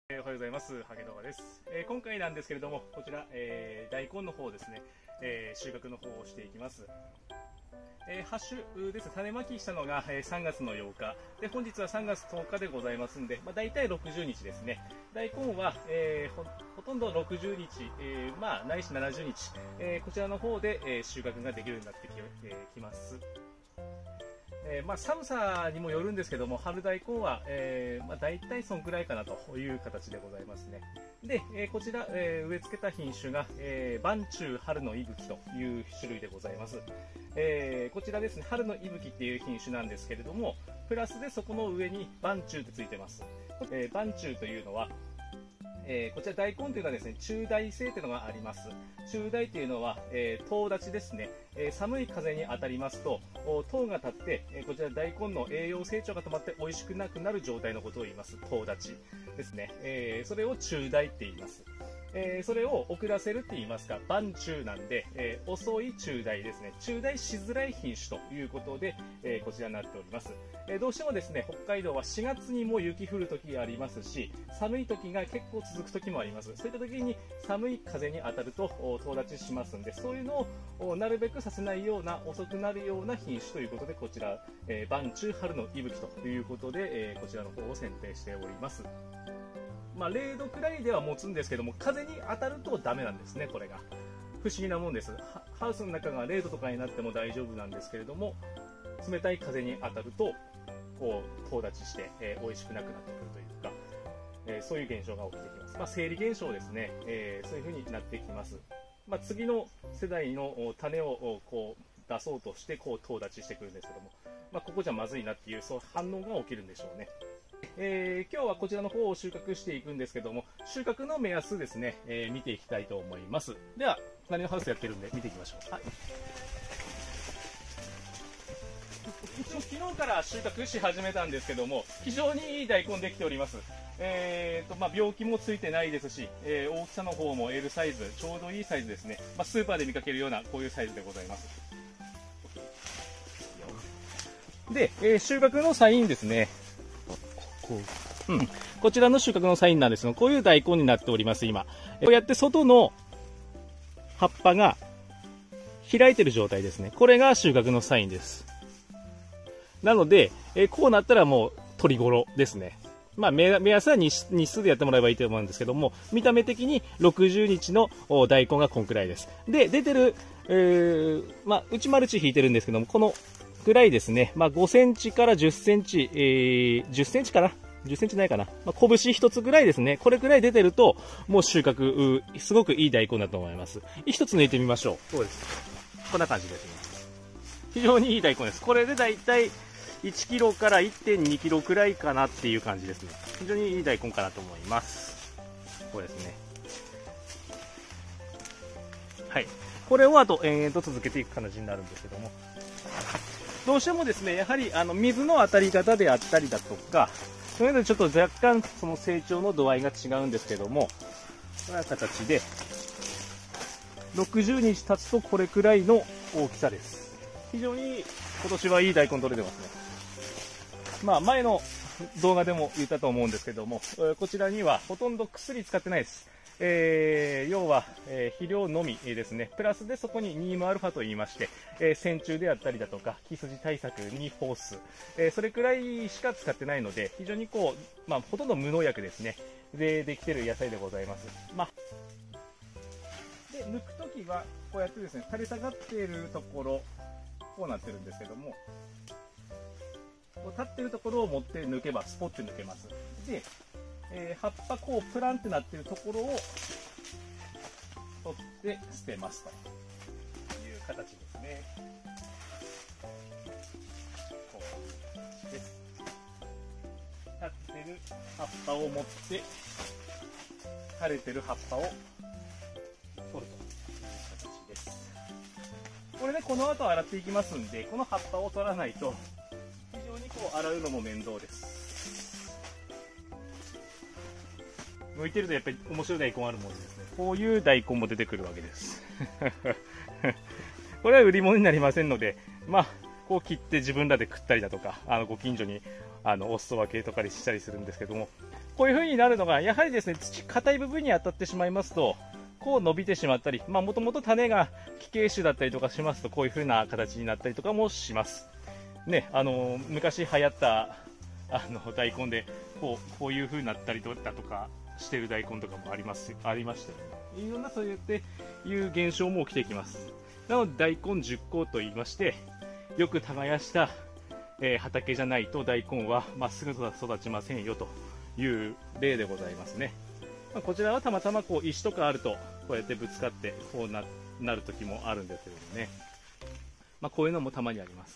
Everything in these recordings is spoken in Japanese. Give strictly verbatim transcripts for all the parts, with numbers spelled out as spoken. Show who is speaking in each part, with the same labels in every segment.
Speaker 1: えー、おはようございます。ハゲ動画です。えー、今回なんですけれども、こちら、えー、大根の方ですね、えー、収穫の方をしていきます。えー、ハッシュです。種まきしたのが、えー、さんがつのようかで、本日はさんがつとおかでございますんで、まあ、大体ろくじゅうにちですね。大根は、えー、ほ, ほとんどろくじゅうにち、えー、まあないしななじゅうにち、えー、こちらの方で、えー、収穫ができるようになってき、えー、きます。えーまあ、寒さにもよるんですけども、春大根は、えーまあ、大体そんくらいかなという形でございますね。で、えー、こちら、えー、植え付けた品種が、えー、晩中春の息吹という種類でございます。えー、こちらですね、春の息吹っていう品種なんですけれども、プラスでそこの上に晩中ってついてます。えー、晩中というのは、えー、こちら大根というのはですね、中大性というのがあります。中大というのは、えー、冬立ちですね、えー、寒い風に当たりますと糖が立って、えー、こちら大根の栄養成長が止まって美味しくなくなる状態のことを言います。冬立ちですね、えー、それを中大って言います。えー、それを遅らせるって言いますか、晩中なんで、えー、遅い中大ですね。中大しづらい品種ということで、えー、こちらになっております。えー、どうしてもですね、北海道はしがつにも雪降る時がありますし、寒い時が結構続く時もあります。そういった時に寒い風に当たると冬立ちしますんで、そういうのをなるべくさせないような、遅くなるような品種ということで、こちら、えー、晩中春の息吹ということで、えー、こちらの方を選定しております。まあ、れいどくらいでは持つんですけども、風に当たるとダメなんですね。これが不思議なもんです。ハウスの中がれいどとかになっても大丈夫なんですけれども、冷たい風に当たるとこう冬立ちして、えー、美味しくなくなってくるというか、えー、そういう現象が起きてきます。まあ、生理現象ですね、えー、そういう風になってきます。まあ、次の世代の種をこう出そうとしてこう冬立ちしてくるんですけども、まあ、ここじゃまずいなっていうそう反応が起きるんでしょうね。えー、今日はこちらの方を収穫していくんですけども、収穫の目安ですね、えー、見ていきたいと思います。では隣のハウスやってるんで見ていきましょう。はい、一応昨日から収穫し始めたんですけども、非常にいい大根できております。えーとまあ、病気もついてないですし、えー、大きさの方も エル サイズ、ちょうどいいサイズですね。まあ、スーパーで見かけるようなこういうサイズでございます。で、えー、収穫のサインですね。こう、うん、こちらの収穫のサインなんですが、こういう大根になっております。今こうやって外の葉っぱが開いてる状態ですね。これが収穫のサインです。なので、えー、こうなったらもう取り頃ですね。まあ、目安は日数でやってもらえばいいと思うんですけども、見た目的にろくじゅうにちの大根がこんくらいです。で、出てる、えー、まあ、内マルチ引いてるんですけども、このぐらいですね、まあ、ごセンチからじゅっセンチ、えー、じゅっセンチかな、じゅっセンチないかな、まあ、拳一つぐらいですね、これぐらい出てると、もう収穫、すごくいい大根だと思います。一つ抜いてみましょう。そうです。こんな感じですね。非常にいい大根です。これでだいたいいちキロから いってんにキロくらいかなっていう感じですね。非常にいい大根かなと思います。こうですね。はい。これをあと延々と続けていく形になるんですけども、どうしてもですね、やはりあの水の当たり方であったりだとか、そういうのでちょっと若干その成長の度合いが違うんですけども、こんな形でろくじゅうにち経つとこれくらいの大きさです。非常に今年はいい大根取れてますね。まあ、前の動画でも言ったと思うんですけども、こちらにはほとんど薬使ってないです。えー、要は、えー、肥料のみですね。プラスでそこにニームアルファと言いまして、えー、線虫であったりだとか、木筋対策にホース、えー、それくらいしか使ってないので、非常にこう、まあ、ほとんど無農薬ですね。で、できてる野菜でございます。まあ、で、抜くときは、こうやってですね、垂れ下がっているところ、こうなってるんですけども、立ってるところを持って抜けばスポッて抜けます。で、えー、葉っぱこうプランってなってるところを取って捨てますという形ですね。こうです。立ってる葉っぱを持って枯れてる葉っぱを取るという形です。これでこの後洗っていきますんで、この葉っぱを取らないと非常にこう洗うのも面倒です。剥いてるとやっぱり面白い大根あるもんですね。こういう大根も出てくるわけですこれは売り物になりませんので、まあこう切って自分らで食ったりだとか、あのご近所にあのお裾分けとかにしたりするんですけども、 こういう風になるのがやはりですね、土硬い部分に当たってしまいますとこう伸びてしまったり、もともと種が奇形種だったりとかしますとこういう風な形になったりとかもしますね。あの昔流行ったあの大根でこう、こういう風になったりだとかしてる大根とかもありますありましたよね。いろんなそうやっていう現象も起きてきます。なので大根十耕と言いまして、よく耕した、えー、畑じゃないと大根はまっすぐ育ちませんよという例でございますね。まあ、こちらはたまたまこう石とかあるとこうやってぶつかってこう な, なる時もあるんですけどもね、まあ、こういうのもたまにあります。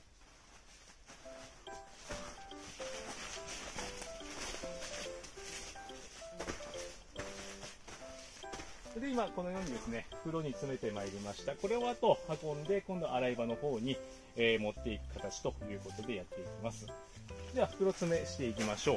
Speaker 1: で今このようにですね袋に詰めてまいりました。これをあと運んで今度洗い場の方に、えー、持っていく形ということでやっていきます。では袋詰めしていきましょう。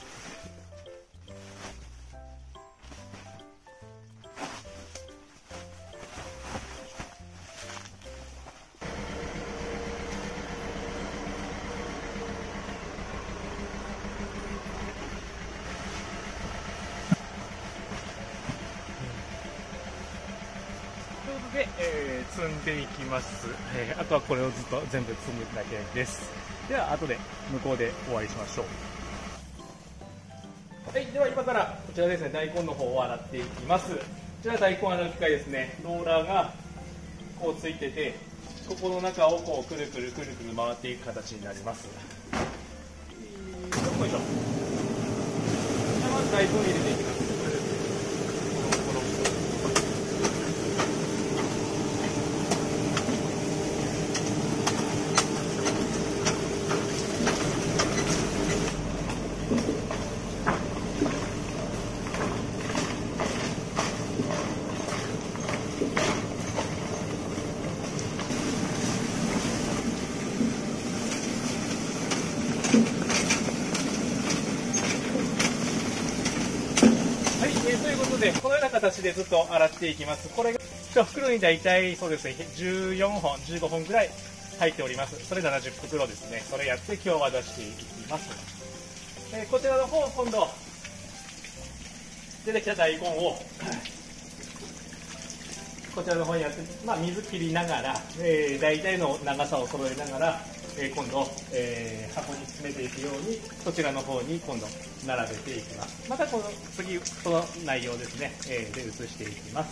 Speaker 1: で、えー、積んでいきます、えー、あとはこれをずっと全部積むだけです。では後で向こうでお会いしましょう。はい、では今からこちらですね大根の方を洗っていきます。こちら大根洗う機械ですね、ローラーがこうついてて、ここの中をこうくるくるくるくる回っていく形になります。よいしょ。まず大根を入れていきます。ということでこのような形でずっと洗っていきます。これが袋に大体そうですねじゅうよんほんじゅうごほんぐらい入っております。それななじゅっ袋ですね。それやって今日は出していきます。えー、こちらの方今度出てきた大根をこちらの方にやって、まあ、水切りながら、えー、大体の長さを揃えながら、えー、今度、えー、箱に詰めていくようにこちらの方に今度並べていきます。またこの次その内容ですね、えー、で移していきます。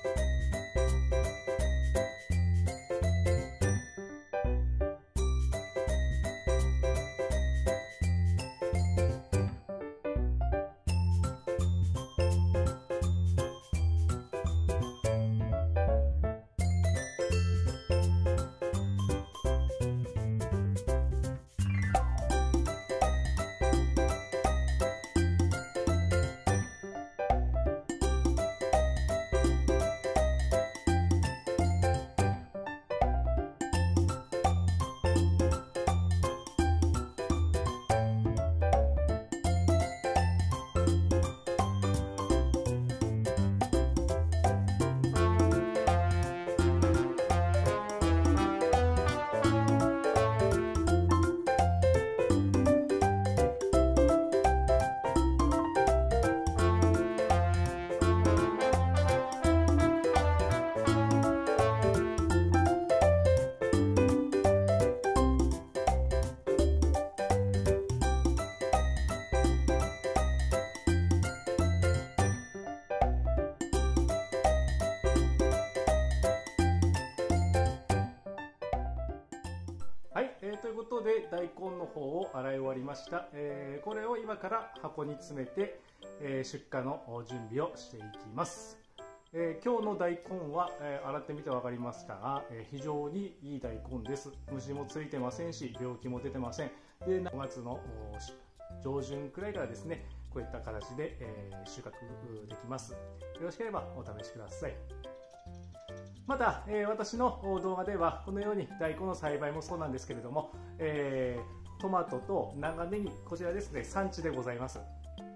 Speaker 1: はい、えー、ということで大根の方を洗い終わりました。えー、これを今から箱に詰めて、えー、出荷の準備をしていきます。えー、今日の大根は、えー、洗ってみて分かりましたが、えー、非常にいい大根です。虫もついてませんし病気も出てません。でごがつの上旬くらいからですねこういった形で、えー、収穫できます。よろしければお試しください。また、えー、私の動画ではこのように大根の栽培もそうなんですけれども、えー、トマトと長ネギこちらですね産地でございます。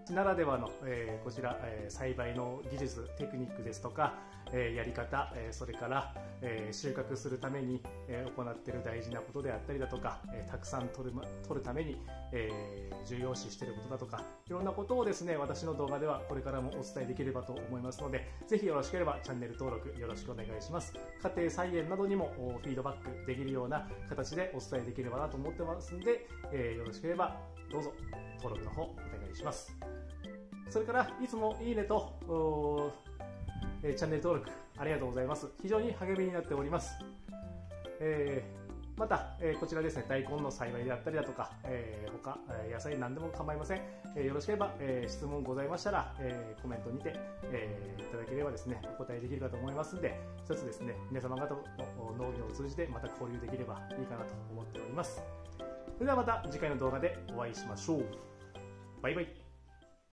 Speaker 1: ならではの、えー、こちら、えー、栽培の技術、テクニックですとか、えー、やり方、えー、それから、えー、収穫するために、えー、行っている大事なことであったりだとか、えー、たくさん取る、取るために、えー、重要視していることだとか、いろんなことをですね、私の動画ではこれからもお伝えできればと思いますので、ぜひよろしければチャンネル登録よろしくお願いします。家庭菜園などにもフィードバックできるような形でお伝えできればなと思ってますので、えー、よろしければどうぞ登録の方お願いします。それからいつもいいねと、えー、チャンネル登録ありがとうございます。非常に励みになっております。えー、また、えー、こちらですね、大根の栽培であったりだとか、えー、他、えー、野菜何でも構いません。えー、よろしければ、えー、質問ございましたら、えー、コメントにて、えー、いただければですね、お答えできるかと思いますので、一つですね、皆様方の農業を通じてまた交流できればいいかなと思っております。それではまた次回の動画でお会いしましょう。バイバイ。